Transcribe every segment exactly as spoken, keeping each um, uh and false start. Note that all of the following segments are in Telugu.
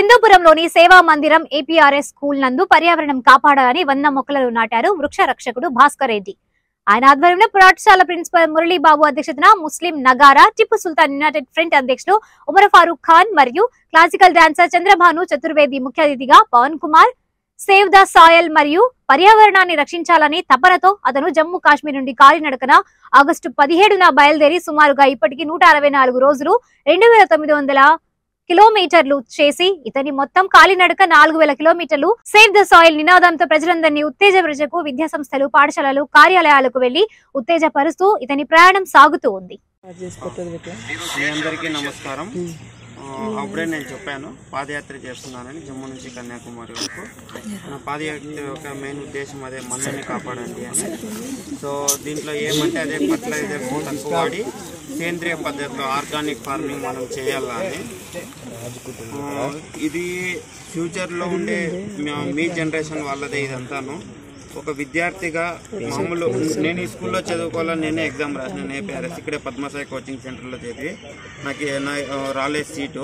హిందూపురంలోని సేవా మందిరం ఏపీఆర్ఎస్ స్కూల్ నందు పర్యావరణం కాపాడాలని వంద మొక్కలను నాటారు వృక్ష రక్షకుడు భాస్కర్ రెడ్డి. ఆయన ఆధ్వర్యంలో పాఠశాల ప్రిన్సిపల్ మురళీబాబు అధ్యక్షతన ముస్లిం నగారా టిప్పు సుల్తాన్ యునైటెడ్ ఫ్రంట్ అధ్యక్షులు ఉమర్ ఫారూక్ ఖాన్ మరియు క్లాసికల్ డాన్సర్ చంద్రభాను చతుర్వేది ముఖ్య అతిథిగా Pavan Kumar save the soil మరియు పర్యావరణాన్ని రక్షించాలని తపనతో అతను జమ్మూ కాశ్మీర్ నుండి కాలినడకన ఆగస్టు పదిహేడున బయలుదేరి సుమారుగా ఇప్పటికి నూట అరవై నాలుగు రోజులు రెండు వేల తొమ్మిది వందల కిలోమీటర్లు చేసి ఇతని మొత్తం కాలినడక నాలుగు వేల కిలోమీటర్లు సేవ్ ద సాయిల్ నినాదంతో ప్రజలందరినీ ఉత్తేజపరచకు విద్యా సంస్థలు పాఠశాలలు కార్యాలయాలకు వెళ్లి ఉత్తేజపరుస్తూ ఇతని ప్రయాణం సాగుతూ ఉంది. అప్పుడే నేను చెప్పాను పాదయాత్ర చేస్తున్నానని జమ్మూ నుంచి కన్యాకుమారి వరకు. నా పాదయాత్ర యొక్క మెయిన్ ఉద్దేశం అదే మనల్ని కాపాడండి అని. సో దీంట్లో ఏమంటే అదే ఫర్టిలైజర్ తక్కువ వాడి సేంద్రియ పద్ధతిలో ఆర్గానిక్ ఫార్మింగ్ మనం చేయాలని. ఇది ఫ్యూచర్లో ఉండే మీ జనరేషన్ వాళ్ళదే ఇదంతాను. ఒక విద్యార్థిగా మామూలు నేను ఈ స్కూల్లో చదువుకోవాలని నేనే ఎగ్జామ్ రాసిన ఏపీఆర్ఎస్ ఇక్కడే పద్మసాయి కోచింగ్ సెంటర్లో చదివి నాకు రాలే సీటు.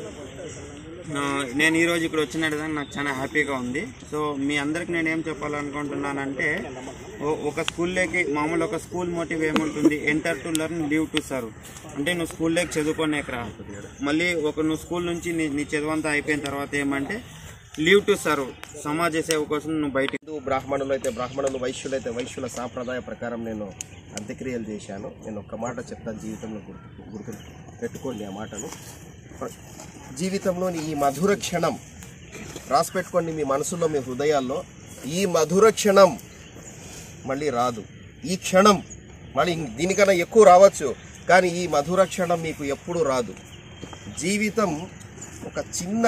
నేను ఈరోజు ఇక్కడ వచ్చినట్టుగా నాకు చాలా హ్యాపీగా ఉంది. సో మీ అందరికి నేను ఏం చెప్పాలనుకుంటున్నానంటే ఒక స్కూల్లోకి మామూలు ఒక స్కూల్ మోటివ్ ఏముంటుంది, enter to learn leave to serve. అంటే నువ్వు స్కూల్లోకి చదువుకోనేకి రా, మళ్ళీ ఒక నువ్వు స్కూల్ నుంచి నీ నీ చదువంతా అయిపోయిన తర్వాత ఏమంటే లీవ్ టు సర్వ్, సమాజ సేవ కోసం నువ్వు బయట. బ్రాహ్మణులు అయితే బ్రాహ్మణులు, వైశ్యులు అయితే వైశ్యుల సాంప్రదాయ ప్రకారం నేను అంత్యక్రియలు చేశాను. నేను ఒక్క మాట చెప్తాను, జీవితంలో గుర్తు గుర్తు పెట్టుకోండి ఆ మాటను. జీవితంలోని ఈ మధుర క్షణం రాసి పెట్టుకోండి మీ మనసులో, మీ హృదయాల్లో. ఈ మధుర క్షణం మళ్ళీ రాదు. ఈ క్షణం మళ్ళీ దీనికన్నా ఎక్కువ రావచ్చు, కానీ ఈ మధుర క్షణం మీకు ఎప్పుడు రాదు. జీవితం ఒక చిన్న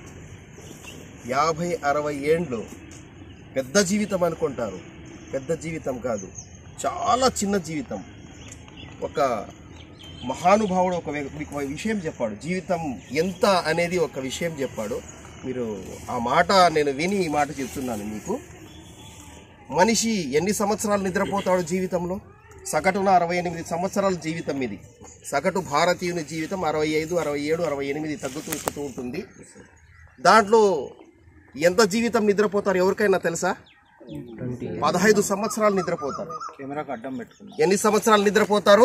యాభై అరవై ఏండ్లు పెద్ద జీవితం అనుకుంటారు. పెద్ద జీవితం కాదు, చాలా చిన్న జీవితం. ఒక మహానుభావుడు ఒక మీకు విషయం చెప్పాడు, జీవితం ఎంత అనేది ఒక విషయం చెప్పాడు. మీరు ఆ మాట నేను విని ఈ మాట చెప్తున్నాను మీకు. మనిషి ఎన్ని సంవత్సరాలు నిద్రపోతాడు జీవితంలో? సగటున అరవై ఎనిమిది సంవత్సరాల జీవితం ఇది. సగటు భారతీయుని జీవితం అరవై ఐదు అరవై ఏడు అరవై ఎనిమిది తగ్గుతూ ఎక్కుతూ ఉంటుంది. దాంట్లో ఎంత జీవితం నిద్రపోతారు ఎవరికైనా తెలుసా? పదహైదు సంవత్సరాలు నిద్రపోతారు. ఎన్ని సంవత్సరాలు నిద్రపోతారు?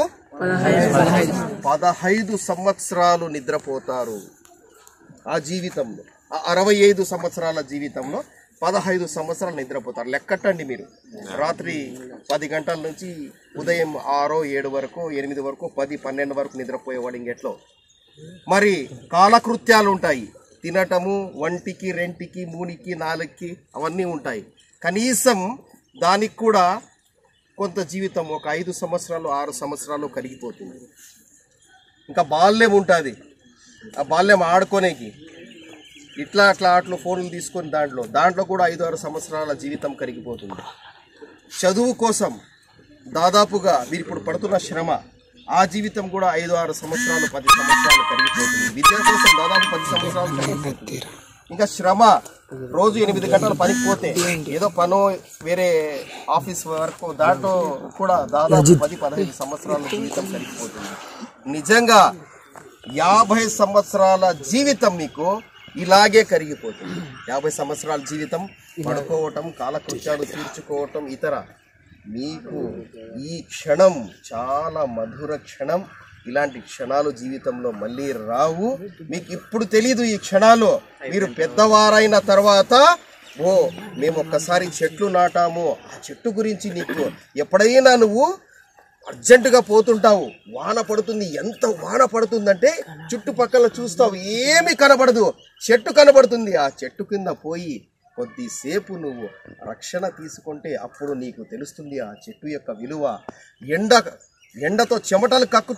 పదహైదు సంవత్సరాలు నిద్రపోతారు. ఆ జీవితంలో ఆ అరవై ఐదు సంవత్సరాల జీవితంలో పదహైదు సంవత్సరాలు నిద్రపోతారు. లెక్కట్టండి మీరు. రాత్రి పది గంటల నుంచి ఉదయం ఆరో ఏడు వరకు ఎనిమిది వరకు పది పన్నెండు వరకు నిద్రపోయేవాడు ఇంకెట్లో. మరి కాలకృత్యాలు ఉంటాయి, తినటము, వంటికి రెంటికి మూనికి నాలుగుకి అవన్నీ ఉంటాయి. కనీసం దానికి కూడా కొంత జీవితం ఒక ఐదు సంవత్సరాలు ఆరు సంవత్సరాలు కరిగిపోతుంది. ఇంకా బాల్యం ఉంటుంది, ఆ బాల్యం ఆడుకోనేకి ఇట్లా అట్లా ఆటలు ఫోన్లు తీసుకొని దాంట్లో దాంట్లో కూడా ఐదు ఆరు సంవత్సరాల జీవితం కరిగిపోతుంది. చదువు కోసం దాదాపుగా మీరు ఇప్పుడు పడుతున్న శ్రమ, ఆ జీవితం కూడా ఐదు ఆరు సంవత్సరాలు పది సంవత్సరాలు కరిగిపోతుంది. విద్య కోసం దాదాపు పది సంవత్సరాలు కరిగిపోతుంది. ఇంకా శ్రమ, రోజు ఎనిమిది గంటలు పనికి పోతే ఏదో పనో వేరే ఆఫీస్ వరకు దాంట్లో కూడా దాదాపు పది పదహైదు సంవత్సరాల జీవితం కరిగిపోతుంది. నిజంగా యాభై సంవత్సరాల జీవితం మీకు ఇలాగే కరిగిపోతుంది. యాభై సంవత్సరాల జీవితం పడుకోవటం, కాలకృత్యాలు తీర్చుకోవటం ఇతర. మీకు ఈ క్షణం చాలా మధుర క్షణం. ఇలాంటి క్షణాలు జీవితంలో మళ్ళీ రావు. మీకు ఇప్పుడు తెలీదు ఈ క్షణాలు. మీరు పెద్దవారైన తర్వాత ఓ మేము ఒక్కసారి చెట్లు నాటాము, ఆ చెట్టు గురించి నీకు ఎప్పుడైనా నువ్వు అర్జెంటుగా పోతుంటావు, వాన పడుతుంది, ఎంత వాన పడుతుందంటే చుట్టుపక్కల చూస్తావు, ఏమీ కనబడదు, చెట్టు కనబడుతుంది. ఆ చెట్టు కింద పోయి కొద్దిసేపు నువ్వు రక్షణ తీసుకుంటే అప్పుడు నీకు తెలుస్తుంది ఆ చెట్టు యొక్క విలువ. ఎండ ఎండతో చెమటలు కక్కు